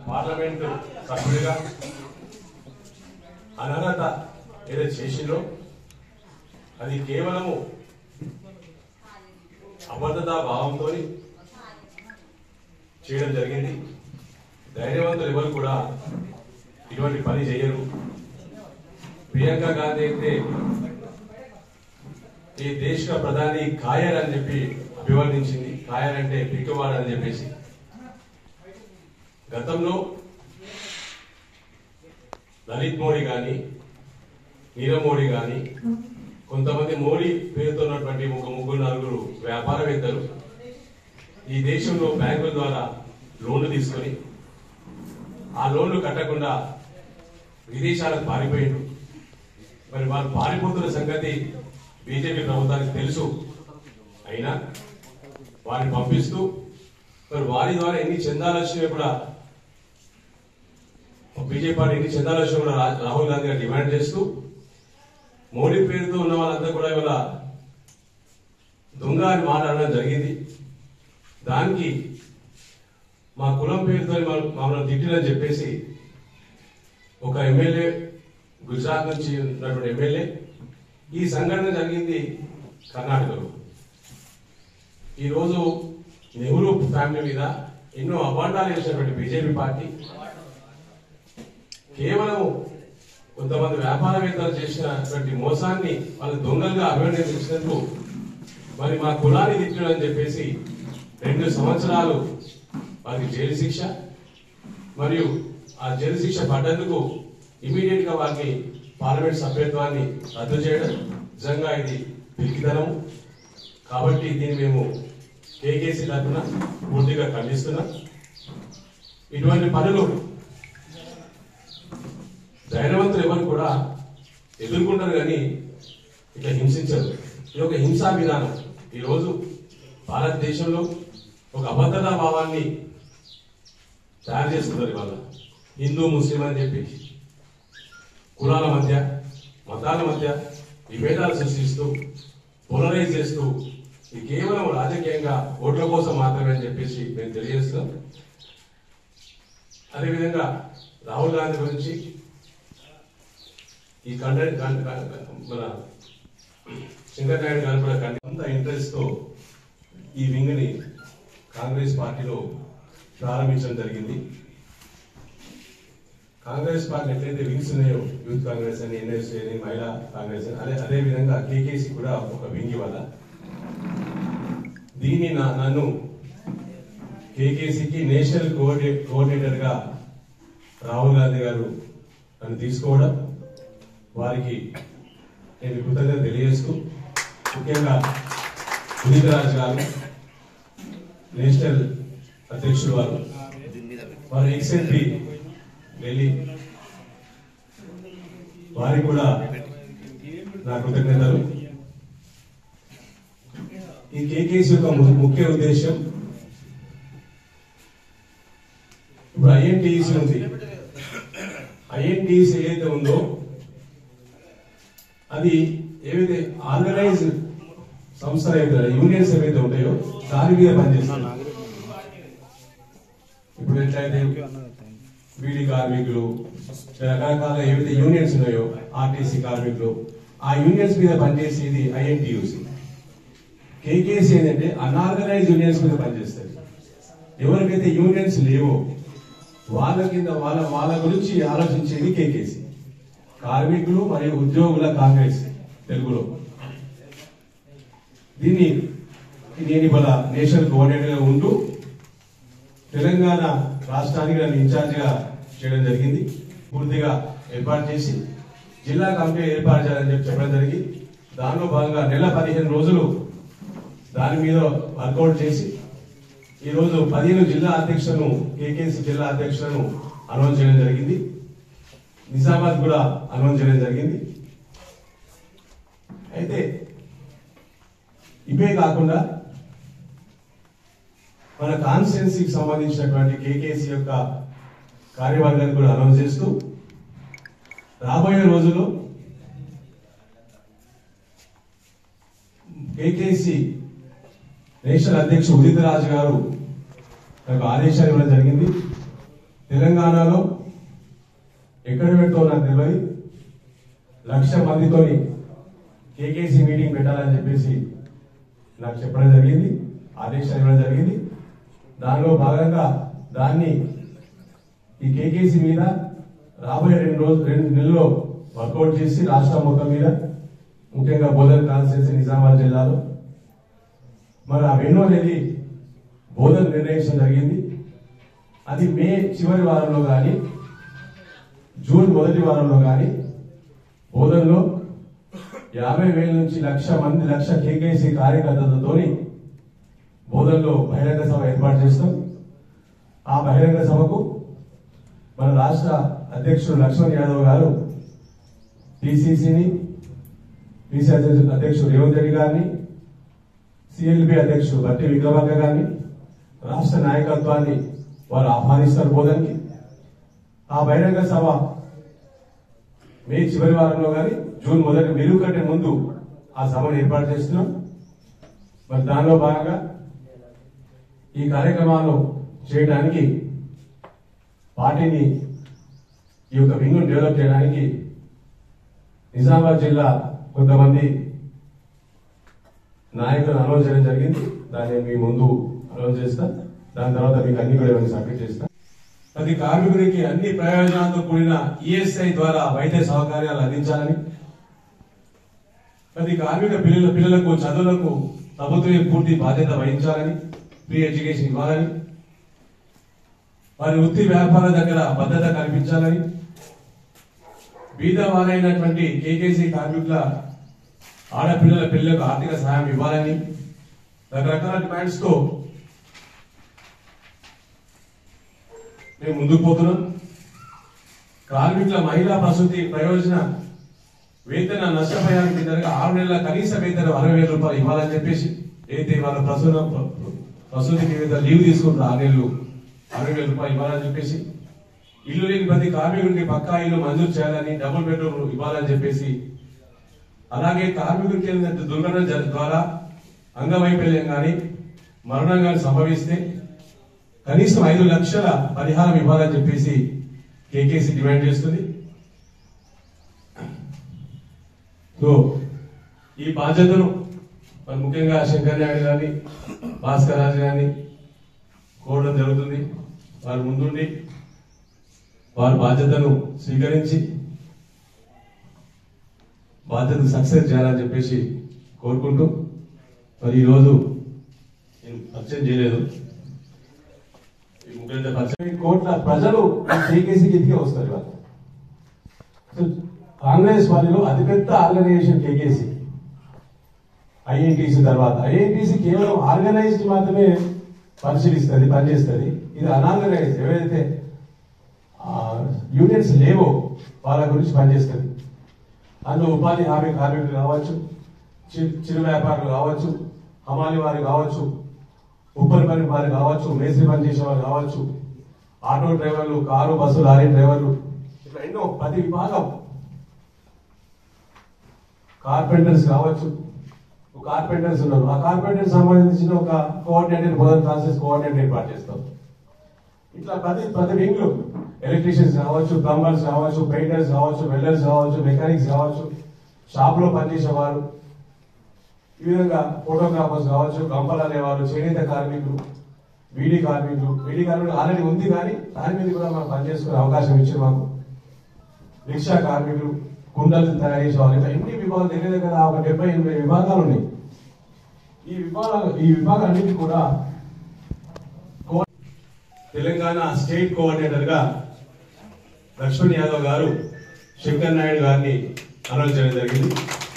Parliament సభ్యుడిగా అనర్హత ఏదైతే చేసిందో అది కేవలము అబద్ధతా భావంతో చేయడం జరిగింది. ధైర్యవంతులు ఎవరు కూడా ఇటువంటి పని చేయరు. ప్రియాంక గాంధీ అయితే ఈ దేశ ప్రధాని ఖాయర్ అని చెప్పి అభివర్ణించింది. ఖాయర్ అంటే పిక్కవాడు అని చెప్పేసి. గతంలో లలిత్ మోడీ కానీ నీరవ్ మోడీ కానీ కొంతమంది మోడీ పేరుతో ఉన్నటువంటి ఒక ముగ్గురు నలుగురు వ్యాపారవేత్తలు ఈ దేశంలో బ్యాంకుల ద్వారా లోన్లు తీసుకొని ఆ లోన్లు కట్టకుండా విదేశాలకు పారిపోయారు. మరి వారు పారిపోతున్న సంగతి బీజేపీ ప్రభుత్వానికి తెలుసు. అయినా వారిని పంపిస్తూ మరి వారి ద్వారా ఎన్ని చందాలు వచ్చినా కూడా బీజేపీ పార్టీ ఎన్ని చందాలు వచ్చినా కూడా రాహుల్ గాంధీ గారు డిమాండ్ చేస్తూ మోడీ పేరుతో ఉన్న వాళ్ళంతా కూడా ఇవాళ దొంగ అని మాట్లాడడం జరిగింది. దానికి మా కులం పేరుతో మమ్మల్ని తిట్టినని చెప్పేసి ఒక ఎమ్మెల్యే, గుజరాత్ నుంచి ఉన్నటువంటి ఎమ్మెల్యే, ఈ సంఘటన జరిగింది కర్ణాటకలో. ఈరోజు నెహ్రూ ఫ్యామిలీ మీద ఎన్నో అభాండాలు వేసినటువంటి బీజేపీ పార్టీ కేవలం కొంతమంది వ్యాపారవేత్తలు చేసినటువంటి మోసాన్ని వాళ్ళు దొంగలుగా అభివర్ణించినందుకు మరి మా కులాన్ని తిట్టడం చెప్పేసి 2 సంవత్సరాలు వారికి జైలు శిక్ష, మరియు ఆ జైలు శిక్ష పడ్డందుకు ఇమీడియట్ గా వారిని పార్లమెంట్ సభ్యత్వాన్ని రద్దు చేయడం నిజంగా ఇది పిరికితనం. కాబట్టి దీన్ని మేము కేకేసీ తరఫున పూర్తిగా ఖండిస్తున్నాం. ఇటువంటి పనులు ధైర్యవంతులు ఎవరు కూడా ఎదుర్కొంటారు కానీ ఇట్లా హింసించరు. ఇది ఒక హింసా విధానం. ఈరోజు భారతదేశంలో ఒక అభద్రతా భావాన్ని తయారు చేస్తున్నారు. ఇవాళ హిందూ ముస్లిం అని చెప్పి కులాల మధ్య, మతాల మధ్య విభేదాలు సృష్టిస్తూ పోలరైజ్ చేస్తూ ఇది కేవలం రాజకీయంగా ఓట్ల కోసం మాత్రమే అని చెప్పేసి మేము తెలియజేస్తున్నాం. అదేవిధంగా రాహుల్ గాంధీ గురించి ఈ కంటెంట్ మన శంకర్ నాయుడు గారు కూడా అంత ఇంట్రెస్ట్ తో ఈ వింగ్ ని కాంగ్రెస్ పార్టీలో ప్రారంభించడం జరిగింది. కాంగ్రెస్ పార్టీ ఎట్లయితే వింగ్స్ ఉన్నాయో, యూత్ కాంగ్రెస్ అని, ఎన్ఎస్సీ అని, మహిళా కాంగ్రెస్ అని, అదే విధంగా కేకేసీ కూడా ఒక వింగ్ వల్ల దీన్ని నన్ను కేకేసీకి నేషనల్ కోఆర్డినేటర్ గా రాహుల్ గాంధీ గారు నన్ను తీసుకోవడం, వారికి నేను కృతజ్ఞత తెలియజేస్తూ, ముఖ్యంగా ఉదిత్ రాజ్ గారు నేషనల్ అధ్యక్షుడు వారు ఎక్స్ఎంపీ ఢిల్లీ, వారికి కూడా నా కృతజ్ఞతలు. ఈ కేకేసీ యొక్క ముఖ్య ఉద్దేశం ఇప్పుడు ఐఎన్టీసీ ఉంది. ఐఎన్టీసీ ఏదైతే ఉందో అది ఏవైతే ఆర్గనైజ్ సంస్థలు ఏవైతే యూనియన్స్ ఏవైతే ఉంటాయో దాని మీద పనిచేస్తాయి. ఇప్పుడు ఎట్లయితే బీడీ కార్మికులు, రకరకాల ఏవైతే యూనియన్స్ ఉన్నాయో, ఆర్టీసీ కార్మికులు, ఆ యూనియన్స్ మీద పనిచేసేది ఐఎన్టీయూసీ. కేకేసీ ఏంటంటే అన్ఆర్గనైజ్ యూనియన్స్ మీద పనిచేస్తుంది. ఎవరికైతే యూనియన్స్ లేవో వాళ్ళ కింద వాళ్ళ గురించి ఆలోచించేది కేకేసీ, కార్మికులు మరియు ఉద్యోగుల కాంగ్రెస్ తెలుగులో. దీన్ని నేను ఇవాళ నేషనల్ కోఆర్డినేటర్ గా ఉంటూ తెలంగాణ రాష్ట్రానికి నన్ను ఇన్ఛార్జ్ గా చేయడం జరిగింది. పూర్తిగా ఏర్పాటు చేసి జిల్లా కమిటీ ఏర్పాటు చేయాలని చెప్పడం జరిగింది. దానిలో భాగంగా నెల 15 రోజులు దాని మీద వర్కౌట్ చేసి ఈరోజు 15 జిల్లా అధ్యక్షులను, కేకేసీ జిల్లా అధ్యక్షులను అనౌన్స్ చేయడం జరిగింది. నిజామాబాద్ కూడా అనౌన్స్ చేయడం జరిగింది. అయితే ఇవే కాకుండా మన కాన్స్టిట్యున్సీకి సంబంధించినటువంటి కేకేసీ యొక్క కార్యవర్గాన్ని కూడా అనౌన్స్ చేస్తూ రాబోయే రోజుల్లో కేకేసీ నేషనల్ అధ్యక్షుడు ఉదిత్ రాజ్ గారు నాకు ఆదేశాలు ఇవ్వడం జరిగింది. తెలంగాణలో ఎక్కడ పెడుతో నాకు తెలియదు 1,00,000 మందితో కేకేసీ మీటింగ్ పెట్టాలని చెప్పేసి నాకు చెప్పడం జరిగింది, ఆదేశాలు ఇవ్వడం జరిగింది. దానిలో భాగంగా దాన్ని ఈ కేకేసీ మీద రాబోయే 2 నెలల్లో వర్కౌట్ చేసి రాష్ట్రం మొత్తం మీద ముఖ్యంగా బోధన్ కాన్స్టిట్యూన్సీ నిజామాబాద్ జిల్లాలో మరి ఆ వెన్ను అనేది బోధన్ నిర్ణయించడం జరిగింది. అది మే చివరి వారంలో కానీ జూన్ మొదటి వారంలో కానీ బోధన్లో 50,000 నుంచి 1,00,000 కేకేసీ కార్యకర్తలతో బోధన్లో బహిరంగ సభ ఏర్పాటు చేస్తాం. ఆ బహిరంగ సభకు మన రాష్ట్ర అధ్యక్షుడు లక్ష్మణ్ యాదవ్ గారు పిసిసిని అధ్యక్షుడు రేవంత్ రెడ్డి గారిని, సిఎల్పి అధ్యక్షుడు బట్టి విక్రమార్క గారిని, రాష్ట్ర నాయకత్వాన్ని వారు ఆహ్వానిస్తారు బోధన్కి. ఆ బహిరంగ సభ మే చివరి వారంలో కానీ జూన్ మొదటి వెలుగు కంటే ముందు ఆ సభను ఏర్పాటు చేస్తున్నాం. మరి దానిలో భాగంగా ఈ కార్యక్రమాలు చేయడానికి పార్టీని ఈ యొక్క వింగ్ను డెవలప్ చేయడానికి నిజామాబాద్ జిల్లా కొంతమంది నాయకులను అనౌన్స్ చేయడం జరిగింది. దాన్ని మీ ముందు అనౌన్స్ చేస్తా. దాని తర్వాత మీకు అన్ని కూడా ఇవన్నీ సబ్మిట్ చేస్తా. ప్రతి కార్మికుడికి అన్ని ప్రయోజనాలతో కూడిన ఈఎస్ఐ ద్వారా వైద్య సౌకర్యాలు అందించాలని, ప్రతి కార్మిక పిల్లలకు చదువులకు ప్రభుత్వమే పూర్తి బాధ్యత వహించాలని, ఫ్రీ ఎడ్యుకేషన్ ఇవ్వాలని, వారి వృత్తి వ్యాపార దగ్గర భద్రత కల్పించాలని, బీదవారైనటువంటి కేకేసీ కార్మికుల ఆడపిల్లల పిల్లలకు ఆర్థిక సహాయం ఇవ్వాలని రకరకాల డిమాండ్స్ తో మేము ముందుకు పోతున్నాం. కార్మికుల మహిళా ప్రసూతి ప్రయోజన వేతన నష్టపరిహారం కిందగా 6 నెలల కనీస వేతనం 60,000 రూపాయలు ఇవ్వాలని చెప్పేసి, అయితే వాళ్ళ ప్రసూతికి లీవ్ తీసుకుంటారు 6 నెలలు 60,000 రూపాయలు ఇవ్వాలని చెప్పేసి, ఇల్లు లేని ప్రతి కార్మికుడికి పక్కా ఇల్లు మంజూరు చేయాలని, డబుల్ బెడ్రూమ్ ఇవ్వాలని చెప్పేసి, అలాగే కార్మికుడికి దుర్ఘటన ద్వారా అంగవైకల్యం కానీ మరణం కానీ సంభవిస్తే కనీసం 5 లక్షల పరిహారం ఇవ్వాలని చెప్పేసి కేకేసీ డిమాండ్ చేస్తుంది. సో ఈ బాధ్యతను ముఖ్యంగా శంకర్ నాయుడు గారిని, భాస్కర్ రాజు గారిని కోరడం జరుగుతుంది. వారు ముందుండి వారి బాధ్యతను స్వీకరించి బాధ్యత సక్సెస్ చేయాలని చెప్పేసి కోరుకుంటూ, మరి ఈరోజు నేను పరిచయం చేయలేదు, 30 కోట్ల ప్రజలు కేకేసీకి ఎదిగే వస్తారు. ఇవాళ కాంగ్రెస్ పార్టీలో అతిపెద్ద ఆర్గనైజేషన్ కేకేసీ, ఐఎన్టీసీ తర్వాత. ఐఎన్టీసీ కేవలం ఆర్గనైజ్డ్ మాత్రమే పరిశీలిస్తుంది, పనిచేస్తుంది. ఇది అనార్గనైజ్డ్, ఏవైతే యూనియన్స్ లేవో వాళ్ళ గురించి పనిచేస్తుంది. అందులో ఉపాధి హామీ కార్మికులు కావచ్చు, చిరు వ్యాపారులు కావచ్చు, హమాలి వారు కావచ్చు, ఉప్పరి పని వారు కావచ్చు, మేస్త్రి పని చేసే వారు కావచ్చు, ఆటో డ్రైవర్లు, కారు బస్సు లారీ డ్రైవర్లు, ఇట్లా ఎన్నో ప్రతి విభాగం, కార్పెంటర్స్ కావచ్చు. కార్పెంటర్స్ ఉన్నారు. ఆ కార్పెంటర్స్ సంబంధించిన ఒక కోఆర్డినేటర్, బోధన్ కాన్స్టిట్యూన్సీ కోఆర్డినేటర్ ఏర్పాటు చేస్తాం. ఇట్లా ప్రతి వింగ్లు ఎలక్ట్రీషియన్స్ కావచ్చు, ప్లంబర్స్ కావచ్చు, పెయింటర్స్ కావచ్చు, వెల్డర్స్ కావచ్చు, మెకానిక్స్ కావచ్చు, షాప్ లో పనిచేసేవారు, ఈ విధంగా ఫోటోగ్రాఫర్స్ కావచ్చు, గంపలు అనేవారు, చేనేత కార్మికులు, వీడి కార్మికులు ఆల్రెడీ ఉంది కానీ దాని మీద కూడా మనం పనిచేసుకునే అవకాశం ఇచ్చారు మాకు. రిక్షా కార్మికులు, కుండలు తయారు చేసేవాళ్ళు, ఇట్లా ఎన్ని విభాగాలు దగ్గర ఒక 70-80 విభాగాలు ఉన్నాయి. ఈ విభాగాలన్నింటి కూడా తెలంగాణ స్టేట్ కోఆర్డినేటర్ గా లక్ష్మణ్ యాదవ్ గారు శంకర్ నాయుడు గారిని అనౌన్స్ చేయడం జరిగింది.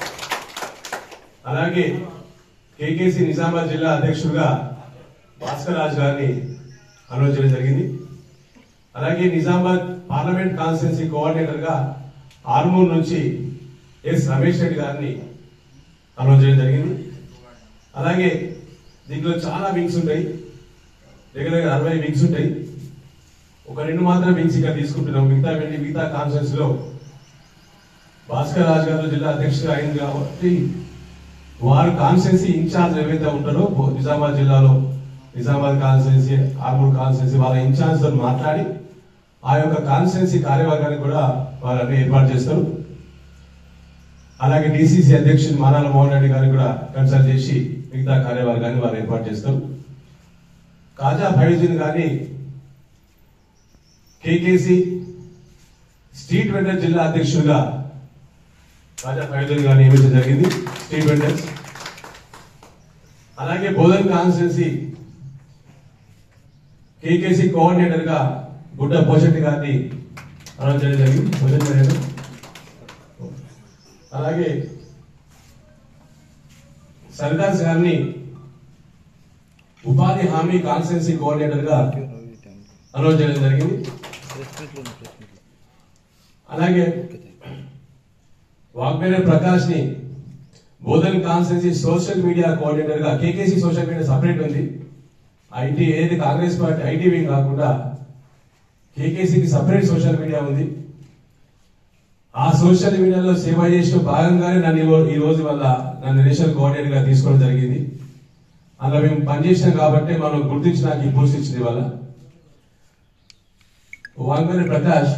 అలాగే కేకేసీ నిజామాబాద్ జిల్లా అధ్యక్షుడిగా భాస్కర్ రాజు గారిని అనౌన్స్ చేయడం జరిగింది. అలాగే నిజామాబాద్ పార్లమెంట్ కాన్స్టిట్యున్సీ కోఆర్డినేటర్ గా ఆర్మూర్ నుంచి ఎస్ రమేష్ రెడ్డి గారిని అనౌన్స్ చేయడం జరిగింది. అలాగే దీంట్లో చాలా వింగ్స్ ఉంటాయి, దగ్గర 60 వింగ్స్ ఉంటాయి. ఒక 2 మాత్రం వింగ్స్ ఇక్కడ తీసుకుంటున్నాం. మిగతా కాన్ఫరెన్స్ లో భాస్కర్ రాజు గారు జిల్లా అధ్యక్షుడు అయింది కాబట్టి వారు కాన్స్టిట్యున్సీ ఇన్ఛార్జ్ ఏవైతే ఉంటారో నిజామాబాద్ జిల్లాలో, నిజామాబాద్ కాన్స్టిట్యున్సీ, ఆర్మూర్ కాన్స్టిట్యున్సీ వాళ్ళ ఇన్ఛార్జ్ తో మాట్లాడి ఆ యొక్క కాన్స్టిట్యున్సీ కార్యవర్గాన్ని కూడా వారన్నీ ఏర్పాటు చేస్తారు. అలాగే డిసిసి అధ్యక్షుడు మానాల మోహన్ రెడ్డి గారిని కూడా కన్సల్ట్ చేసి మిగతా కార్యవర్గాన్ని వారు ఏర్పాటు చేస్తారు. కాజా ఫైజున్ కానీ కేకేసి స్ట్రీట్ వెండర్ జిల్లా అధ్యక్షుడిగా కాజా ఫైజున్ గారిని నియమించడం జరిగింది. Street vendors. అలాగే బోధన్ కాన్స్టిట్యున్సీ కేకేసి కోఆర్డినేటర్ గా గుడ్డ పోషెట్టి గారిని అనౌన్స్ చేయడం జరిగింది. అలాగే సర్దార్స్ గారిని ఉపాధి హామీ కాన్స్టిట్యున్సీ కోఆర్డినేటర్ గా అనౌన్స్ చేయడం జరిగింది. అలాగే వాగ్మేర ప్రకాష్ ని Bodhan constituency social media coordinator గా, కేకేసి సోషల్ మీడియా సపరేట్ ఉంది, ఐటీ ఏది కాంగ్రెస్ పార్టీ ఐటీ వింగ్ కాకుండా కేకేసీకి సపరేట్ సోషల్ మీడియా ఉంది. ఆ సోషల్ మీడియాలో సేవ చేసిన భాగంగానే నన్ను ఈ రోజు వల్ల నన్ను నేషనల్ కోఆర్డినేటర్ గా తీసుకోవడం జరిగింది. అలా మేము పనిచేసినాం కాబట్టి మనం గుర్తించి నాకు ఈ పోస్ట్ ఇచ్చింది వల్ల. Wagmare Prakash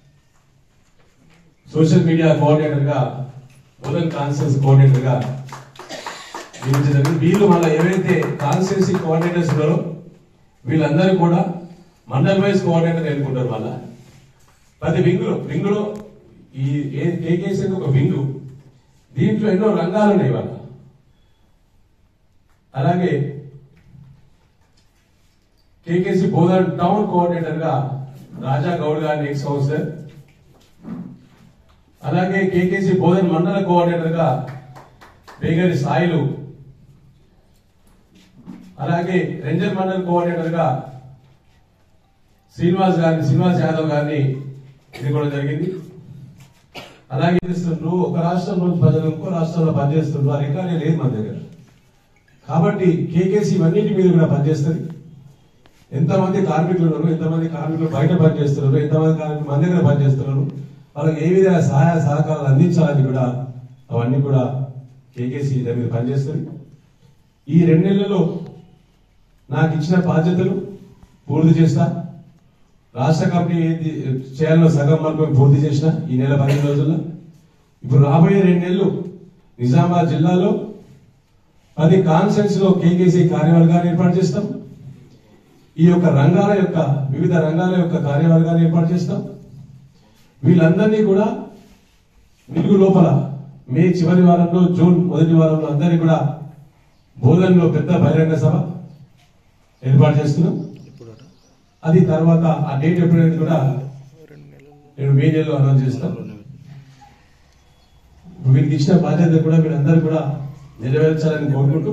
social media coordinator గా, బోధన్ కాన్స్టిట్యున్సీ కోఆర్డినేటర్ గా నియమించడం. వీళ్ళు మళ్ళీ ఎవరైతే కాన్స్టిట్యున్సీ కోఆర్డినేటర్స్ ఉన్నారో వీళ్ళందరూ కూడా మండల్ వైజ్ కోఆర్డినేటర్ ఎన్నుకుంటారు. వాళ్ళ ప్రతి వింగ్ లో ఈ కేకేసీ ఒక వింగ్, దీంట్లో ఎన్నో రంగాలు ఉన్నాయి వాళ్ళ. అలాగే కేకేసీ బోధన్ టౌన్ కోఆర్డినేటర్ గా రాజా గౌడ్ గారిని ఎక్స్ కౌన్సిలర్. అలాగే కేకేసీ బోధన్ మండల కోఆర్డినేటర్ గా బేగరి సాయిలు. అలాగే రేంజర్ మండల్ కోఆర్డినేటర్ గా శ్రీనివాస్ యాదవ్ గారిని ఎన్నుకోవడం జరిగింది. అలాగే ఒక రాష్ట్రంలో ప్రజలు ఇంకో రాష్ట్రంలో పనిచేస్తున్నారు, ఆ రికార్డే లేదు మన దగ్గర. కాబట్టి కేకేసీ ఇవన్నింటి మీద కూడా పనిచేస్తుంది. ఎంతమంది కార్మికులు ఉన్నారు, ఎంతమంది కార్మికులు బయట పనిచేస్తున్నారు, ఎంతమంది కార్మికులు మన దగ్గర పనిచేస్తున్నారు, వాళ్ళకి ఏ విధంగా సహాయ సహకారాలు అందించాలని కూడా అవన్నీ కూడా కేకేసీ దాని మీద పనిచేస్తుంది. ఈ 2 నెలల్లో నాకు ఇచ్చిన బాధ్యతలు పూర్తి చేస్తా. రాష్ట్ర కమిటీ ఏది చేయాలో సగం వరకు పూర్తి చేసిన ఈ నెల 15 రోజుల్లో. ఇప్పుడు రాబోయే 2 నెలలు నిజామాబాద్ జిల్లాలో 10 కాన్స్టిట్యున్సీస్ లో కేకేసీ కార్యవర్గాన్ని ఏర్పాటు చేస్తాం. ఈ యొక్క వివిధ రంగాల యొక్క కార్యవర్గాన్ని ఏర్పాటు చేస్తాం. వీళ్ళందరినీ కూడా మిరుగు లోపల మే చివరి వారంలో, జూన్ మొదటి వారంలో అందరినీ కూడా బోధన్లో పెద్ద బహిరంగ సభ ఏర్పాటు చేస్తున్నాం. అది తర్వాత ఆ డేట్ ఎప్పుడైతే కూడా నేను మే నెలలో అనౌన్స్ చేస్తాను. వీరికి ఇచ్చిన బాధ్యత కూడా వీళ్ళందరూ కూడా నెరవేర్చాలని కోరుకుంటూ,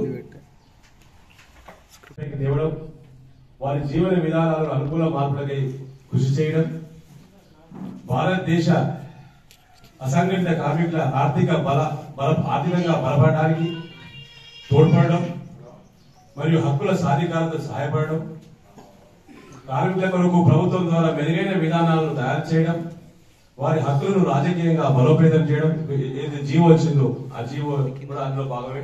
తేవడం, వారి జీవన విధానాలను అనుకూల మార్పులకై కృషి చేయడం, భారతదేశ అసంఘటిత కార్మికుల ఆర్థికంగా బలపడడానికి తోడ్పడడం మరియు హక్కుల సాధికారత సహాయపడడం, కార్మికుల కొరకు ప్రభుత్వం ద్వారా మెరుగైన విధానాలను తయారు చేయడం, వారి హక్కులను రాజకీయంగా బలోపేతం చేయడం. ఏది జీవో వచ్చిందో ఆ జీవో కూడా అందులో భాగమే.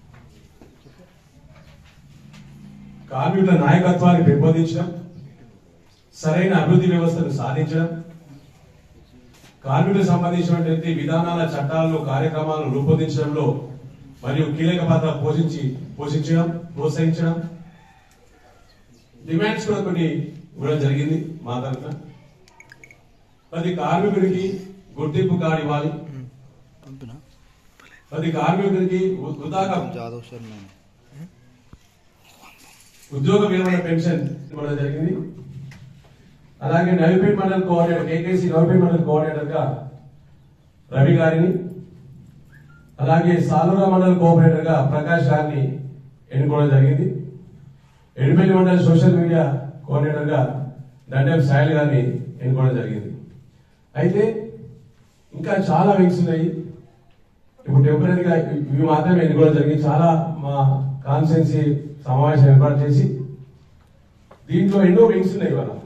కార్మికుల నాయకత్వాన్ని పెంపొందించడం, సరైన అభివృద్ధి వ్యవస్థను సాధించడం, కార్మికులకు సంబంధించినటువంటి విధానాల, చట్టాలను, కార్యక్రమాలను రూపొందించడంలో మరియు కీలక పాత్ర పోషించడం, ప్రోత్సహించడం. డిమాండ్స్ కూడా కొన్ని ఇవ్వడం జరిగింది మా తరఫున. ప్రతి కార్మికుడికి గుర్తింపు కార్డు ఇవ్వాలి, ప్రతి కార్మికుడికి ఉద్యోగ విరమణ పెన్షన్ ఇవ్వడం జరిగింది. అలాగే Navipet mandal coordinator, KKC Navipet mandal coordinator గా రవి గారిని, అలాగే సాలూరా మండల్ కోఆర్డినేటర్ గా ప్రకాష్ గారిని ఎన్నుకోవడం జరిగింది. Edipalli mandal social media coordinator గా దండం సాయిల్ గారిని ఎన్నుకోవడం జరిగింది. అయితే ఇంకా చాలా వింగ్స్ ఉన్నాయి. ఇప్పుడు టెంపరీగా ఇవి మాత్రమే ఎన్నుకోవడం జరిగింది. చాలా మా కాన్స్టిట్యున్సీ సమావేశం ఏర్పాటు చేసి దీంట్లో ఎన్నో వింగ్స్ ఉన్నాయి. ఇవాళ